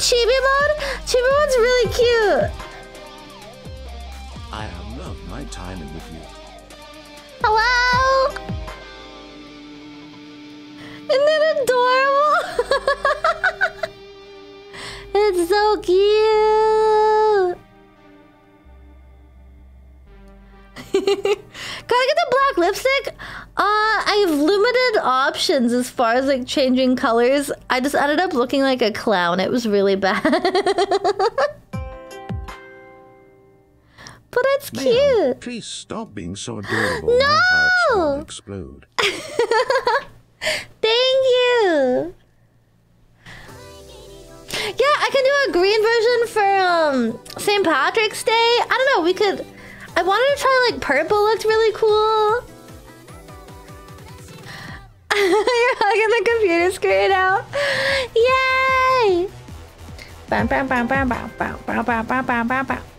Chibi mode? Chibi mode's really cute. I have loved my time with you. Hello? Isn't it adorable? It's so cute. Gotta get the black lipstick. I have limited options as far as like changing colors. I just ended up looking like a clown. It was really bad. But it's cute. Please stop being so adorable. No! My heart's gonna explode. Thank you. Yeah, I can do a green version for St. Patrick's Day. I don't know, we could. I wanted to try like purple. Looked really cool. You're hugging the computer screen out. Yay! Bam, bam, bam, bam, bam, bam, bam, bam, bam, bam, bam.